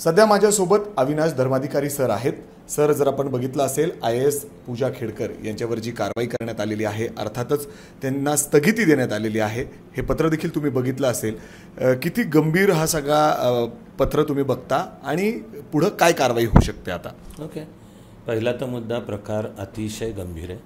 सध्या माझ्यासोबत अविनाश धर्माधिकारी सर आहेत। सर, जर आपण बघितलं असेल IAS पूजा खेडकर यांच्यावर जी कारवाई करण्यात आलेली आहे, अर्थातच त्यांना स्थगिती देण्यात आलेली आहे। हे पत्र देखील तुम्ही बघितलं असेल। किती गंभीर हा सगळा पत्र तुम्ही बघता आणि पुढे काय कारवाई होऊ शकते आता? ओके, पहिला तर मुद्दा प्रकार अतिशय गंभीर आहे।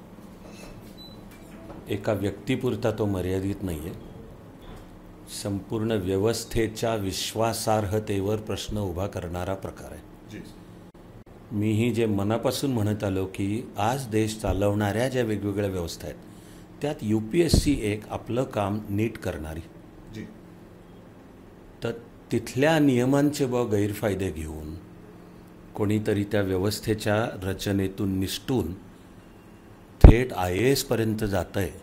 एका व्यक्तीपुरता तो मर्यादित नाही आहे। संपूर्ण व्यवस्थेच्या विश्वासार्हतेवर प्रश्न उभा करणारा प्रकार आहे। मीही जे मनापासून म्हणत आलो की आज देश चालवणाऱ्या ज्या वेगवेगळ्या व्यवस्था आहेत त्यात UPSC एक आपलं काम नीट करणारी, तर तिथल्या नियमांचे गैरफायदे घेऊन कोणीतरी त्या व्यवस्थेच्या रचनेतून निसटून थेट IAS पर्यंत जात आहे,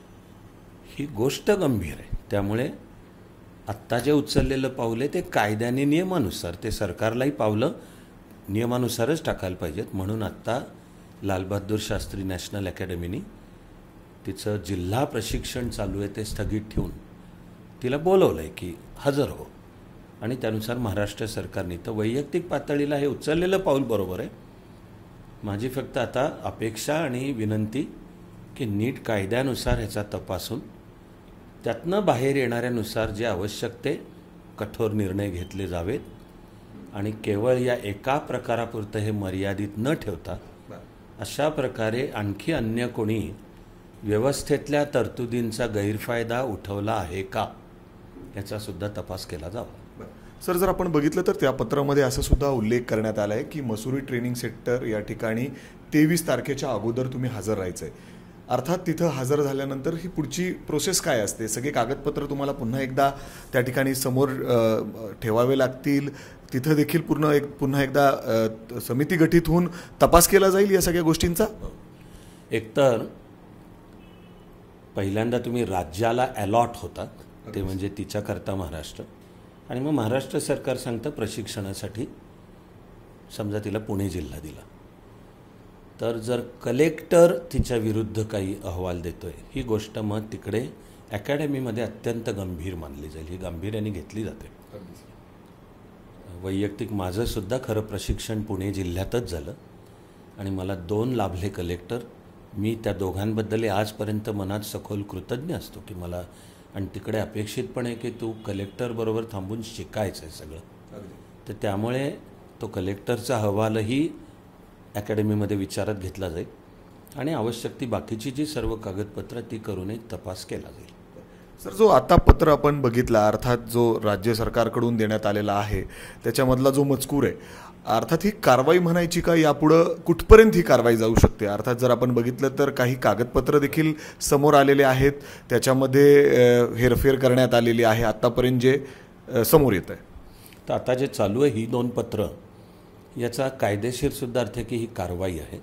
ही गोष्ट गंभीर आहे। त्यामुळे आत्ता जे उचललेलं पाऊल आहे ते कायद्याने नियमानुसार, ते सरकारलाही पावलं नियमानुसारच टाकायला पाहिजेत। म्हणून आत्ता लालबहादूर शास्त्री नॅशनल अकॅडमीनी तिचं जिल्हा प्रशिक्षण चालू आहे ते स्थगित ठेवून तिला बोलवलं आहे की हजर हो, आणि त्यानुसार महाराष्ट्र सरकारने तर वैयक्तिक पातळीला हे उचललेलं पाऊल बरोबर आहे। माझी फक्त आता अपेक्षा आणि विनंती की नीट कायद्यानुसार ह्याचा तपासून त्यातनं बाहेर येणाऱ्यानुसार जे आवश्यक ते कठोर निर्णय घेतले जावेत, आणि केवळ या एका प्रकारापुरतं हे मर्यादित न ठेवता अशा प्रकारे आणखी अन्य कोणी व्यवस्थेतल्या तरतुदींचा गैरफायदा उठवला आहे का याचा सुद्धा तपास केला जावा। सर, जर आपण बघितलं तर त्या पत्रामध्ये असं सुद्धा उल्लेख करण्यात आला आहे की मसुरी ट्रेनिंग सेंटर या ठिकाणी 23 तारखेच्या अगोदर तुम्ही हजर राहायचं आहे। अर्थात तिथं हजर झाल्यानंतर ही पुढची प्रोसेस काय असते? सगळे कागदपत्र तुम्हाला पुन्हा एकदा त्या ठिकाणी समोर ठेवावे लागतील, तिथं देखील पुन्हा एकदा समिती गठीत होऊन तपास केला जाईल या सगळ्या गोष्टींचा? एकतर पहिल्यांदा तुम्ही राज्याला अलॉट होतात, ते म्हणजे तिच्याकरता महाराष्ट्र, आणि मग महाराष्ट्र सरकार सांगतं प्रशिक्षणासाठी समजा तिला पुणे जिल्हा दिला, तर जर कलेक्टर तिच्या विरुद्ध काही अहवाल देतोय ही गोष्ट मग तिकडे अकॅडमीमध्ये अत्यंत गंभीर मानली जाईल, ही गांभीर्याने घेतली जाते। वैयक्तिक माझं सुद्धा खरं प्रशिक्षण पुणे जिल्ह्यातच झालं आणि मला 2 लाभले कलेक्टर। मी त्या दोघांबद्दल आजपर्यंत मनात सखोल कृतज्ञ असतो की मला, आणि तिकडे अपेक्षित पण आहे की तू कलेक्टरबरोबर थांबून शिकायचं आहे सगळं, तर त्यामुळे तो कलेक्टरचा अहवालही अकॅडमीमध्ये विचारात घेतला जाईल आणि आवश्यक ती बाकीची जी सर्व कागदपत्र ती करूनही तपास केला जाईल। सर, जो आता पत्र आपण बघितला, अर्थात जो राज्य सरकारकडून देण्यात आलेला आहे त्याच्यामधला जो मजकूर आहे, अर्थात ही कारवाई म्हणायची का? यापुढं कुठपर्यंत ही कारवाई जाऊ शकते? अर्थात जर आपण बघितलं तर काही कागदपत्र देखील समोर आलेले आहेत, त्याच्यामध्ये हेरफेर करण्यात आलेली आहे आत्तापर्यंत जे समोर येत आहे। तर आता जे चालू आहे ही 2 पत्र, याचा कायदेशीर सुद्धा अर्थ की ही कारवाई आहे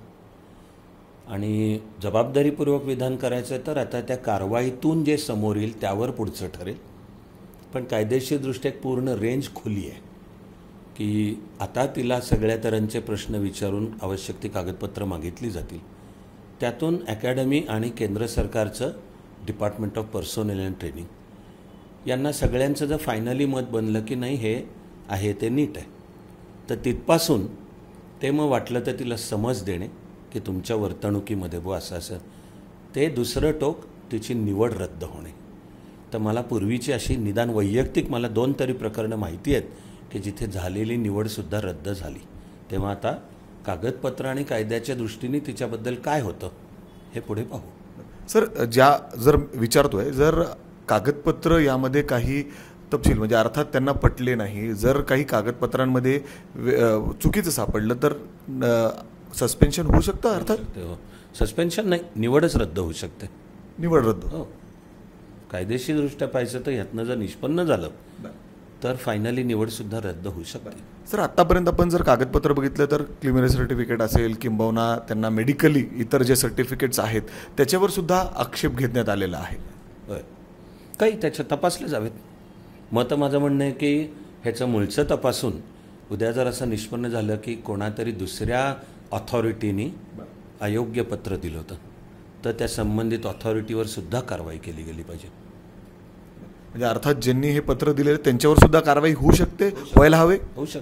आणि जबाबदारीपूर्वक विधान करायचं तर आता त्या कारवाईतून जे समोर येईल त्यावर पुढचं ठरेल। पण कायदेशीरदृष्ट्या एक पूर्ण रेंज खुली आहे की आता तिला सगळ्या तऱ्हेचे प्रश्न विचारून आवश्यक ती कागदपत्र मागितली जातील, त्यातून अकॅडमी आणि केंद्र सरकारचं department of personnel and training यांना सगळ्यांचं जर फायनली मत बनलं की नाही हे आहे ते नीट आहे, तर तिथपासून ते मग वाटलं तर तिला समज देणे की तुमच्या वर्तणुकीमध्ये असं ते दुसरं टोक तिची निवड रद्द होणे। तर मला पूर्वीची अशी निदान वैयक्तिक मला 2 तरी प्रकरणं माहिती आहेत की जिथे झालेली निवडसुद्धा रद्द झाली, तेव्हा आता कागदपत्र आणि कायद्याच्या दृष्टीने तिच्याबद्दल काय होतं हे पुढे पाहू। सर, जर विचारतोय, जर कागदपत्र यामध्ये काही तपशील म्हणजे अर्थात त्यांना पटले नाही, जर काही कागदपत्रांमध्ये चुकीचं सापडलं तर सस्पेन्शन होऊ शकतं? अर्थात सस्पेन्शन नाही, निवडच रद्द होऊ शकते। निवड रद्द? हो, कायदेशीरदृष्ट्या पाहिजे तर ह्यातनं जर निष्पन्न झालं तर फायनली निवडसुद्धा रद्द होऊ शकते। सर, आत्तापर्यंत आपण जर कागदपत्र बघितलं तर क्लिमिनल सर्टिफिकेट असेल किंबहुना त्यांना मेडिकली इतर जे सर्टिफिकेट्स आहेत त्याच्यावर सुद्धा आक्षेप घेण्यात आलेला आहे। काही त्याच्या तपासले जावेत। मत माझं म्हणणं आहे की ह्याचं मूळचं तपासून उद्या जर असं निष्पन्न झालं की कोणातरी दुसऱ्या ऑथॉरिटीनी अयोग्य पत्र दिलं होतं तर त्या संबंधित ऑथॉरिटीवर सुद्धा कारवाई केली गेली पाहिजे। म्हणजे अर्थात ज्यांनी हे पत्र दिले त्यांच्यावर सुद्धा कारवाई होऊ शकते, व्हायला हवे, होऊ शकते।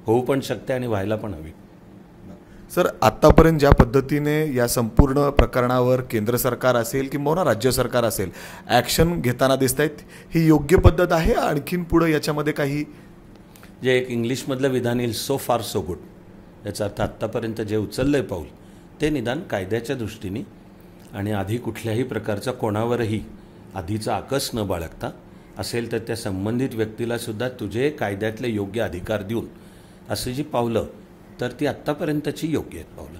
होऊ पण शकते आणि व्हायला पण हवी. सर, आत्तापर्यंत ज्या पद्धतीने या संपूर्ण प्रकरणावर केंद्र सरकार असेल किंवा राज्य सरकार असेल ॲक्शन घेताना दिसत आहेत, ही योग्य पद्धत आहे? आणखीन पुढं याच्यामध्ये काही जे एक इंग्लिशमधलं विधान येईल, सो फार सो गुड, याचा अर्थ आत्तापर्यंत जे उचललं आहे पाऊल ते निदान कायद्याच्या दृष्टीने आणि आधी कुठल्याही प्रकारचा कोणावरही आधीचा आकस न बाळगता असेल तर त्या संबंधित व्यक्तीला सुद्धा तुझे कायद्यातले योग्य अधिकार देऊन अशी जी पावलं तर ती आत्तापर्यंतची योग्य आहेत पावलं.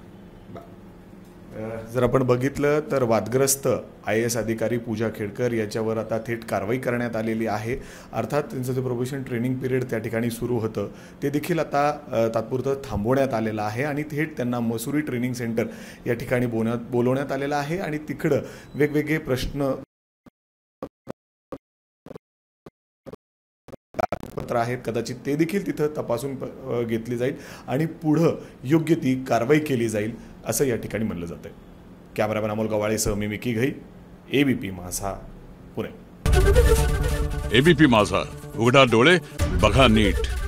जर आपण बघितलं तर वादग्रस्त IAS अधिकारी पूजा खेडकर याच्यावर आता थेट कारवाई करण्यात आलेली आहे. अर्थात त्यांचं जे प्रोबेशन ट्रेनिंग पिरियड त्या ठिकाणी सुरू होतं ते देखील आता तात्पुरतं थांबवण्यात आलेलं आहे आणि थेट त्यांना मसुरी ट्रेनिंग सेंटर या ठिकाणी बोलवण्यात आलेलं आहे आणि तिकडं वेगवेगळे प्रश्न पत्र आहेत, कदाचित ते देखील तिथं तपासून घेतली जाईल आणि पुढं योग्य ती कारवाई केली जाईल असं या ठिकाणी म्हणलं जातं आहे. कॅमेरामॅन अमोल गवाळेसह मी मिकी घई, ABP माझा, पुणे. ABP माझा, उघडा डोळे बघा नीट.